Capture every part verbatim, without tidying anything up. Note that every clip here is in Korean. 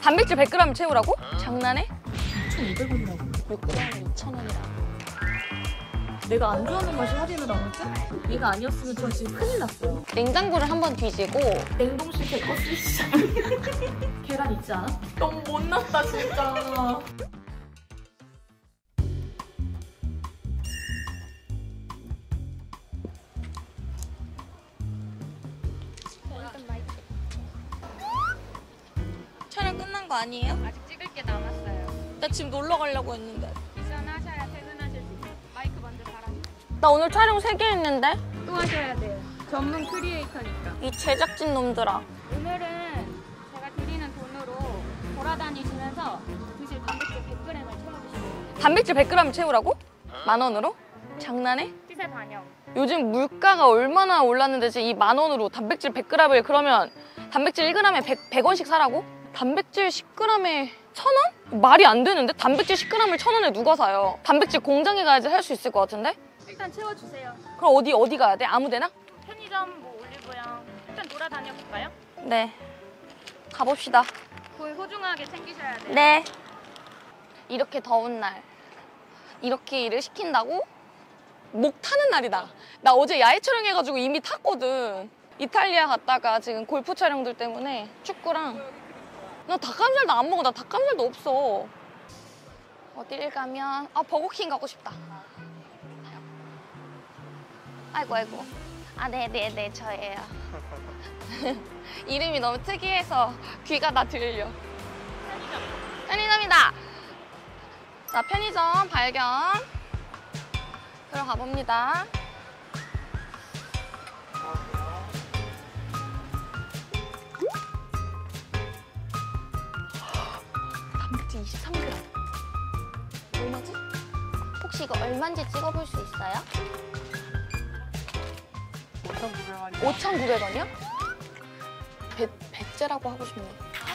단백질 백 그램을 채우라고? 장난해? 이천오백 원이라고. 육 그램에 이천 원이라고. 내가 안 좋아하는 맛이 할인을 나올지? 얘가 아니었으면 저 지금 큰일 났어요. 냉장고를 한번 뒤지고 냉동실 제거 쓰시잖아. 계란 있지 않아? 너무 못났다 진짜. 촬영 끝난 거 아니에요? 아직 찍을 게 남았어요. 나 지금 놀러 가려고 했는데. 미션 하셔야 퇴근하실 수 있어요. 마이크 먼저 달아주세요. 나 오늘 촬영 세 개 했는데? 또 하셔야 돼요. 전문 크리에이터니까. 이 제작진 놈들아. 오늘은 제가 드리는 돈으로 돌아다니시면서 드실 단백질 백 그램을 채워주시면 돼요. 단백질 백 그램을 채우라고? 만 원으로? 장난해? 시세 반영. 요즘 물가가 얼마나 올랐는데 지금 이 만 원으로 단백질 백 그램을 그러면 단백질 일 그램에 백 원씩 사라고? 단백질 십 그램에 천 원? 말이 안 되는데? 단백질 십 그램을 천 원에 누가 사요? 단백질 공장에 가야지 살 수 있을 것 같은데? 일단 채워주세요. 그럼 어디 어디 가야 돼? 아무 데나? 편의점, 뭐 올리브영. 일단 돌아다녀 볼까요? 네. 가봅시다. 돈 소중하게 챙기셔야 돼요. 네. 이렇게 더운 날 이렇게 일을 시킨다고? 목 타는 날이다. 나 어제 야외 촬영해가지고 이미 탔거든. 이탈리아 갔다가 지금 골프 촬영들 때문에 축구랑 나 닭가슴살도 안 먹어. 나 닭가슴살도 없어. 어딜 가면 아 버거킹 가고 싶다. 아이고 아이고. 아 네네네 저예요. 이름이 너무 특이해서 귀가 다 들려. 편의점. 편의점이다. 자 편의점 발견. 들어가 봅니다. 단백질 이십삼 그램. 얼마지? 혹시 이거 얼마인지 찍어볼 수 있어요? 오천구백 원이요. 오천구백 원이요? 배, 배째라고 하고 싶네.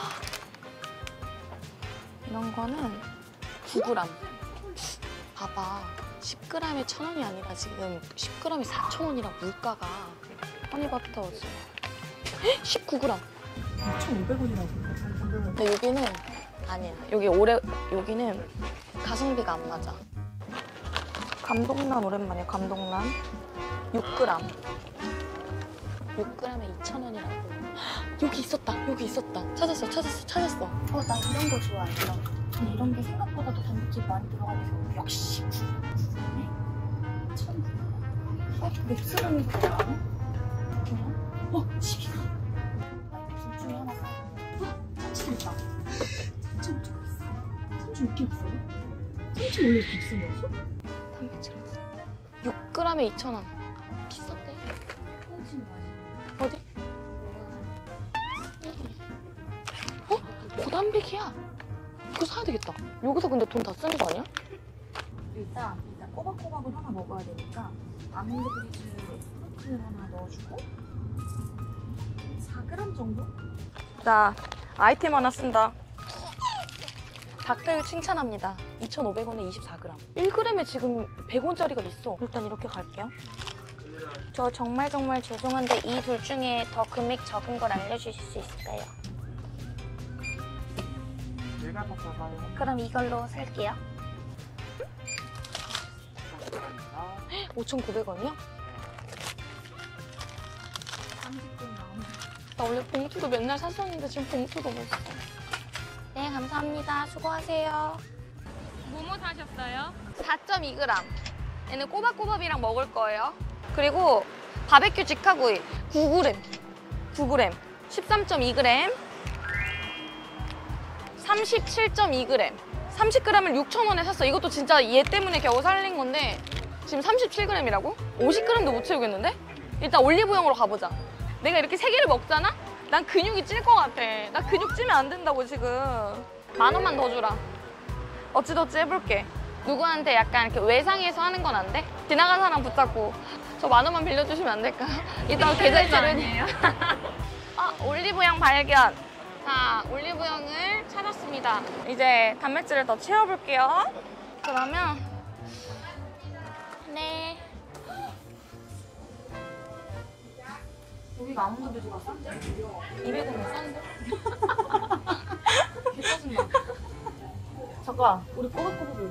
이런 거는 구 그램. 봐봐. 십 그램에 천 원이 아니라 지금 십 그램에 사천 원이라 물가가. 허니버터지. 십구 그램. 이천오백 원이라고. 근데 여기는 아니야. 여기 오래 여기는 가성비가 안 맞아. 감동란 오랜만이야. 감동란 육 그램. 육 그램에 이천 원이라고. 여기 있었다. 여기 있었다. 찾았어. 찾았어. 찾았어. 어, 나 이런 거 좋아해. 이런 거. 근데 이런 게 생각보다도 단백질 많이 들어가서 역시 구분해. 천구백 원. 어, 맥스는 그거 안 해? 그냥? 어, 십이 그램. 아, 둘 중에 하나 사. 어, 삼십 있다. 삼천 어떻게 있어? 삼천 이렇게 있어요? 삼천 원래 이렇게 비싼 거였어? 단백질 육 그램에 이천 원. 비싼데? 삼천 많이. 어디? 어? 고단백이야. 이거 사야 되겠다. 여기서 근데 돈 다 쓰는 거 아니야? 일단 일단 꼬박꼬박을 하나 먹어야 되니까 아몬드 브리즈 프로틴을 하나 넣어주고 사 그램 정도? 나 아이템 하나 쓴다. 닭들 칭찬합니다. 이천오백 원에 이십사 그램. 일 그램에 지금 백 원짜리가 있어. 일단 이렇게 갈게요. 저 정말 정말 죄송한데 이 둘 중에 더 금액 적은 걸 알려주실 수 있을까요? 내가 더 좋아요. 그럼 이걸로 살게요. 오천구백 원이요? 삼십 분 나오면 나 원래 봉투도 맨날 샀었는데 지금 봉투도 못 사. 네, 감사합니다. 수고하세요. 뭐뭐 사셨어요? 사 점 이 그램. 얘는 꼬박꼬박이랑 먹을 거예요. 그리고 바베큐 직화구이 구 그램. 구 그램. 십삼 점 이 그램. 삼십칠 점 이 그램. 삼십 그램을 육천 원에 샀어. 이것도 진짜 얘 때문에 겨우 살린 건데 지금 삼십칠 그램이라고? 오십 그램도 못 채우겠는데? 일단 올리브영으로 가보자. 내가 이렇게 세 개를 먹잖아? 난 근육이 찔 것 같아. 나 근육 찌면 안 된다고 지금. 만 원만 더 주라. 어찌저찌 해볼게. 누구한테 약간 이렇게 외상해서 하는 건 안 돼? 지나간 사람 붙잡고 저 만 원만 빌려주시면 안 될까? 이따가 계좌이체로 아니에요? 아, 올리브영 발견. 자, 올리브영을 찾았습니다. 이제 단백질을 더 채워볼게요. 그러면 네. 여기가 아몬드 브리즈가 싼데? 이백 원은 싼데? 잠깐, 우리 꼬박꼬박을.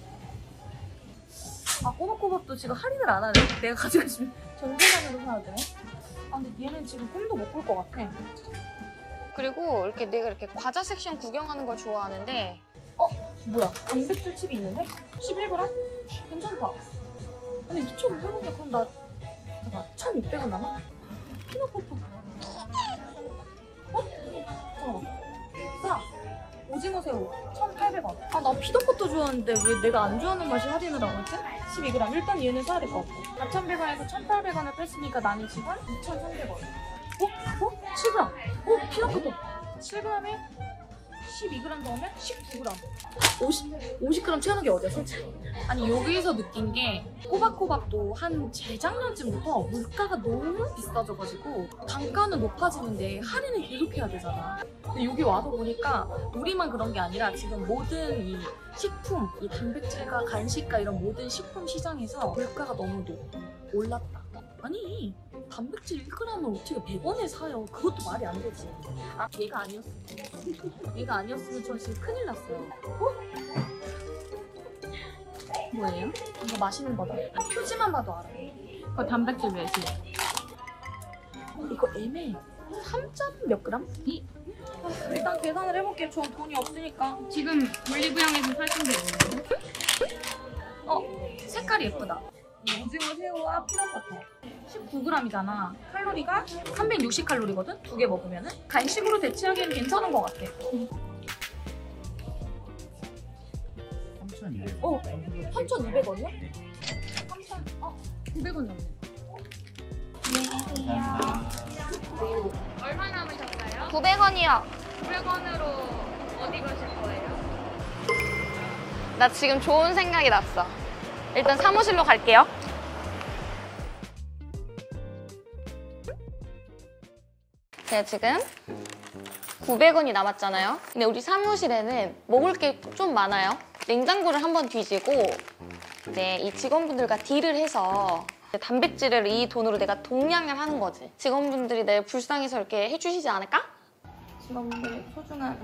아, 꼬박꼬박도 지금 할인을 안 하네. 내가 가지고 있으면 전세관으로 사야 돼. 아, 근데 얘는 지금 꿈도 못 꿀 것 같아. 그리고 이렇게 내가 이렇게 과자 섹션 구경하는 걸 좋아하는데 뭐야? 단백질 칩이 있는데? 십일 그램? 괜찮다. 아니, 이천오백 원이야. 그럼 나, 잠깐, 천육백 원 남아? 피넛버터. 어? 잠깐만. 야, 오징어 새우 천팔백 원. 아, 나 피넛버터 좋아하는데 왜 내가 안 좋아하는 맛이 할인을 안 하지? 십이 그램. 일단 얘는 사야 될 것 같아. 사천백 원에서 천팔백 원을 뺐으니까 나는 지금 이천삼백 원. 어? 어? 칠 그램. 어? 피넛버터. 칠 그램에 십이 그램 더하면 십구 그램. 오십, 오십 그램 채우는 게 어디야, 솔직히? 아니, 여기서 느낀 게 꼬박꼬박도 한 재작년쯤부터 물가가 너무 비싸져가지고 단가는 높아지는데 할인을 계속 해야 되잖아. 근데 여기 와서 보니까 우리만 그런 게 아니라 지금 모든 이 식품, 이 단백질과 간식과 이런 모든 식품 시장에서 물가가 너무 높, 올랐다. 아니, 단백질 일 그램을 어떻게 백 원에 사요? 그것도 말이 안 되지. 아, 얘가 아니었으면. 얘가 아니었으면 저 지금 큰일 났어요. 어? 뭐예요? 이거 맛있는 거다. 아니, 표지만 봐도 알아. 그 단백질 몇이에요? 어, 이거 애매해. 삼 점 몇 그램? 이. 아, 일단 계산을 해볼게요. 전 돈이 없으니까. 지금 올리브영에서 사신 게 뭐예요? 어, 색깔이 예쁘다. 오징어 새우와 피넛버터. 십구 그램이잖아. 칼로리가 삼백육십 칼로리거든? 두 개 먹으면은? 간식으로 대체하기엔 괜찮은 것 같아. 삼천이백 원. 어, 삼천이백 원이요? 삼천, 어, 구백 원 넘네. 얼마 남으셨어요? 구백 원이요. 구백 원으로 어디 가실 거예요? 나 지금 좋은 생각이 났어. 일단 사무실로 갈게요. 제가 지금 구백 원이 남았잖아요. 근데 우리 사무실에는 먹을 게 좀 많아요. 냉장고를 한번 뒤지고 네, 이 직원분들과 딜을 해서 단백질을 이 돈으로 내가 동량을 하는 거지. 직원분들이 내 불쌍해서 이렇게 해주시지 않을까? 직원분들의 소중한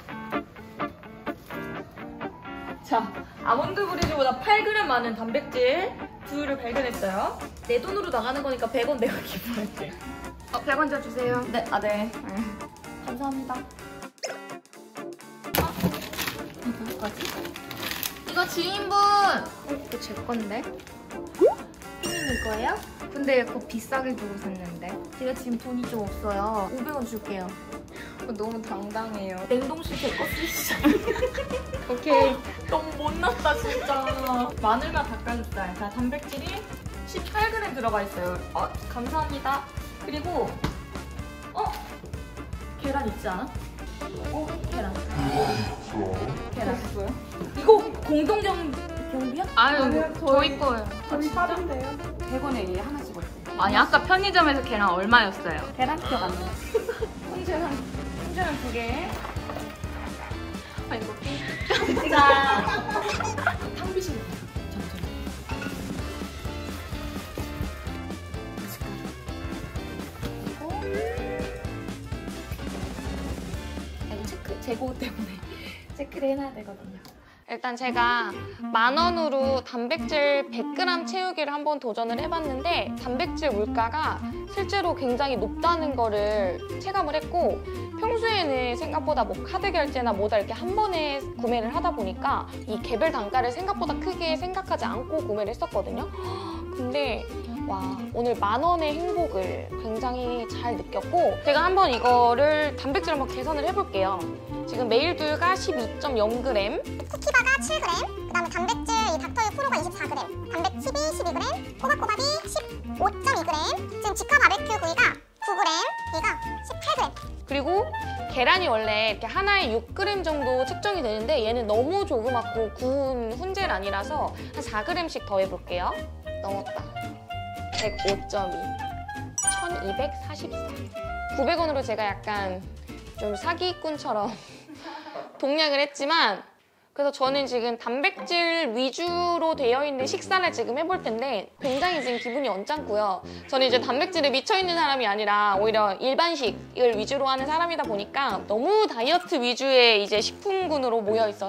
자, 아몬드 브리즈보다 팔 그램 많은 단백질 두유를 발견했어요. 내 돈으로 나가는 거니까 백 원 내가 기부할게. 어, 백 원 더 주세요. 네, 아, 네. 감사합니다. 아, 이거까지? 이거 주인분! 어, 이거 제 건데? 피디님 거예요? 근데 그거 비싸게 주고 샀는데 제가 지금 돈이 좀 없어요. 오백 원 줄게요. 그거 너무 당당해요. 냉동실 제 거 쓰시죠. 오케이. 너무 못났다, 진짜. 마늘과 닭가슴살. 자, 단백질이 십팔 그램 들어가 있어요. 아, 감사합니다. 그리고, 어? 계란 있지 않아? 어? 계란. 계란. 뭐야? 이거 공동 경, 경비야? 아유, 저희 거예요. 저희 사인데요. 백 원에 하나씩 어때요? 아니, 아까 편의점에서 계란 얼마였어요? 계란 기억 안 나. 홍제는, 홍제는 두 개. 아, 이거 자, 탕비실. 잠시만요. 아니, 체크, 재고 때문에 체크를 해놔야 되거든요. 일단 제가 만 원으로 단백질 백 그램 채우기를 한번 도전을 해봤는데 단백질 물가가 실제로 굉장히 높다는 거를 체감을 했고 평소에는 생각보다 뭐 카드 결제나 뭐다 이렇게 한 번에 구매를 하다 보니까 이 개별 단가를 생각보다 크게 생각하지 않고 구매를 했었거든요. 근데 와, 오늘 만 원의 행복을 굉장히 잘 느꼈고 제가 한번 이거를 단백질 한번 계산을 해볼게요. 지금 메일두유가 십이 점 영 그램, 쿠키바가 칠 그램, 그다음에 단백질 이 닥터유 프로가 이십사 그램, 단백질이 십이 그램, 꼬박꼬박이 십오 점 이 그램, 지금 직화 바베큐 구이가 구 그램, 얘가 십팔 그램. 그리고 계란이 원래 이렇게 하나에 육 그램 정도 책정이 되는데 얘는 너무 조그맣고 구운 훈제란이라서 한 사 그램씩 더 해볼게요. 넘었다. 백오 점 이, 천이백사십사. 구백 원으로 제가 약간 좀 사기꾼처럼 동략을 했지만 그래서 저는 지금 단백질 위주로 되어 있는 식사를 지금 해볼 텐데 굉장히 지금 기분이 언짢고요. 저는 이제 단백질에 미쳐있는 사람이 아니라 오히려 일반식을 위주로 하는 사람이다 보니까 너무 다이어트 위주의 이제 식품군으로 모여 있어서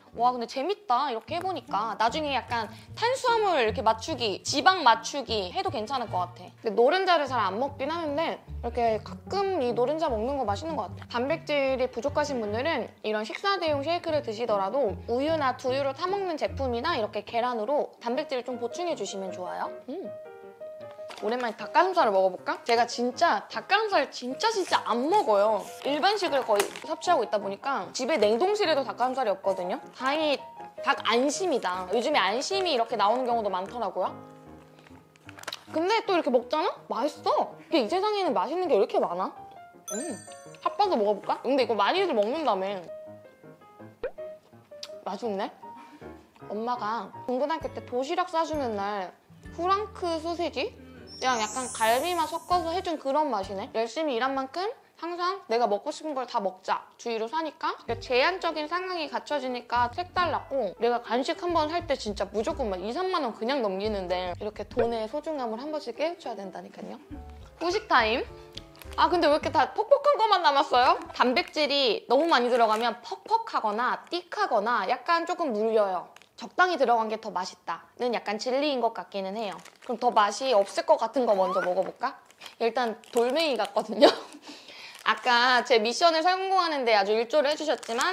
와 근데 재밌다 이렇게 해보니까. 나중에 약간 탄수화물 이렇게 맞추기, 지방 맞추기 해도 괜찮을 것 같아. 근데 노른자를 잘 안 먹긴 하는데 이렇게 가끔 이 노른자 먹는 거 맛있는 것 같아. 단백질이 부족하신 분들은 이런 식사 대용 쉐이크를 드시더라도 우유나 두유를 타먹는 제품이나 이렇게 계란으로 단백질을 좀 보충해 주시면 좋아요. 음. 오랜만에 닭가슴살을 먹어볼까? 제가 진짜 닭가슴살 진짜 진짜 안 먹어요. 일반식을 거의 섭취하고 있다 보니까 집에 냉동실에도 닭가슴살이 없거든요. 다행히 닭 안심이다. 요즘에 안심이 이렇게 나오는 경우도 많더라고요. 근데 또 이렇게 먹잖아? 맛있어. 근데 이 세상에는 맛있는 게 왜 이렇게 많아? 음, 핫바도 먹어볼까? 근데 이거 많이들 먹는다며. 맛있네. 엄마가 중고등학교 때 도시락 싸주는 날 프랑크 소세지? 그냥 약간 갈비맛 섞어서 해준 그런 맛이네. 열심히 일한 만큼 항상 내가 먹고 싶은 걸 다 먹자 주의로 사니까 제한적인 상황이 갖춰지니까 색달랐고, 내가 간식 한 번 살 때 진짜 무조건 막 이, 삼만 원 그냥 넘기는데 이렇게 돈의 소중함을 한 번씩 깨우쳐야 된다니까요. 후식 타임. 아 근데 왜 이렇게 다 퍽퍽한 것만 남았어요? 단백질이 너무 많이 들어가면 퍽퍽하거나 띡하거나 약간 조금 물려요. 적당히 들어간 게 더 맛있다는 약간 진리인 것 같기는 해요. 그럼 더 맛이 없을 것 같은 거 먼저 먹어볼까? 일단 돌멩이 같거든요. 아까 제 미션을 성공하는데 아주 일조를 해주셨지만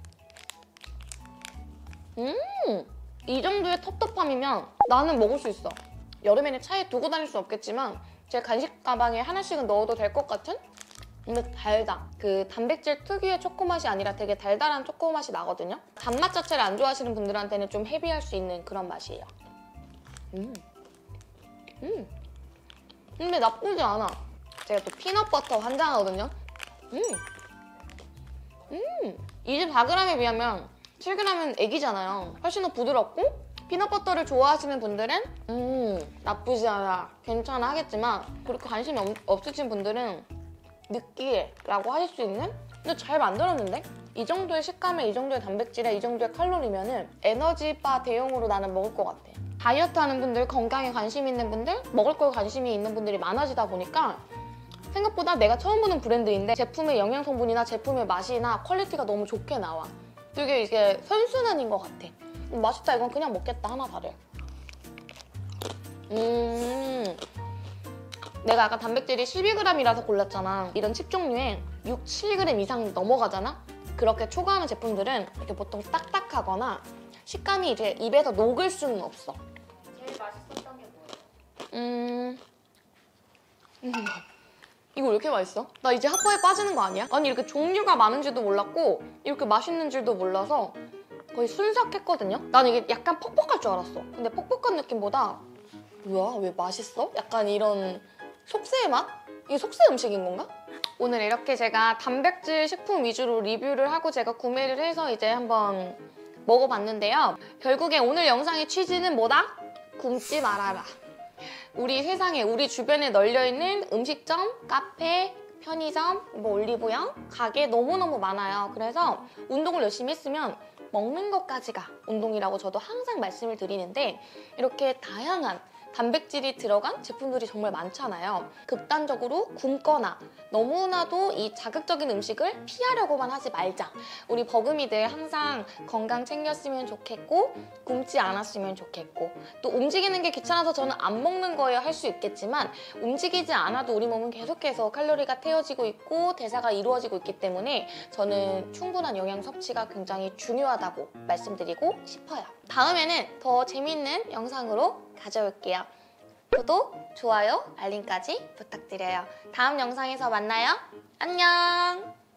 음! 이 정도의 텁텁함이면 나는 먹을 수 있어. 여름에는 차에 두고 다닐 수 없겠지만 제 간식 가방에 하나씩은 넣어도 될 것 같은? 근데 달다. 그 단백질 특유의 초코맛이 아니라 되게 달달한 초코맛이 나거든요. 단맛 자체를 안 좋아하시는 분들한테는 좀 헤비할 수 있는 그런 맛이에요. 음. 음. 근데 나쁘지 않아. 제가 또 피넛버터 환장하거든요. 음. 음. 이십사 그램에 비하면 칠 그램은 애기잖아요. 훨씬 더 부드럽고 피넛버터를 좋아하시는 분들은 음 나쁘지 않아, 괜찮아 하겠지만 그렇게 관심이 없, 없으신 분들은 느끼해라고 하실 수 있는? 근데 잘 만들었는데? 이 정도의 식감에 이 정도의 단백질에 이 정도의 칼로리면은 에너지바 대용으로 나는 먹을 것 같아. 다이어트 하는 분들, 건강에 관심 있는 분들, 먹을 거에 관심이 있는 분들이 많아지다 보니까 생각보다 내가 처음 보는 브랜드인데 제품의 영양 성분이나 제품의 맛이나 퀄리티가 너무 좋게 나와. 되게 이게 선순환인 것 같아. 음, 맛있다, 이건 그냥 먹겠다, 하나 다를. 음... 내가 아까 단백질이 십이 그램이라서 골랐잖아. 이런 칩 종류에 육, 칠 그램 이상 넘어가잖아? 그렇게 초과하는 제품들은 이렇게 보통 딱딱하거나 식감이 이제 입에서 녹을 수는 없어. 제일 맛있었던 게 뭐예요? 음... 음... 이거 왜 이렇게 맛있어? 나 이제 핫바에 빠지는 거 아니야? 아니 이렇게 종류가 많은지도 몰랐고 이렇게 맛있는 줄도 몰라서 거의 순삭했거든요? 나는 이게 약간 퍽퍽할 줄 알았어. 근데 퍽퍽한 느낌보다 뭐야? 왜 맛있어? 약간 이런 속세의 맛? 이게 속세 음식인 건가? 오늘 이렇게 제가 단백질 식품 위주로 리뷰를 하고 제가 구매를 해서 이제 한번 먹어봤는데요. 결국에 오늘 영상의 취지는 뭐다? 굶지 말아라. 우리 세상에, 우리 주변에 널려있는 음식점, 카페, 편의점, 뭐 올리브영, 가게 너무너무 많아요. 그래서 운동을 열심히 했으면 먹는 것까지가 운동이라고 저도 항상 말씀을 드리는데 이렇게 다양한 단백질이 들어간 제품들이 정말 많잖아요. 극단적으로 굶거나 너무나도 이 자극적인 음식을 피하려고만 하지 말자. 우리 버금이들 항상 건강 챙겼으면 좋겠고 굶지 않았으면 좋겠고, 또 움직이는 게 귀찮아서 저는 안 먹는 거예요 할 수 있겠지만 움직이지 않아도 우리 몸은 계속해서 칼로리가 태워지고 있고 대사가 이루어지고 있기 때문에 저는 충분한 영양 섭취가 굉장히 중요하다고 말씀드리고 싶어요. 다음에는 더 재밌는 영상으로 가져올게요. 구독, 좋아요, 알림까지 부탁드려요. 다음 영상에서 만나요. 안녕!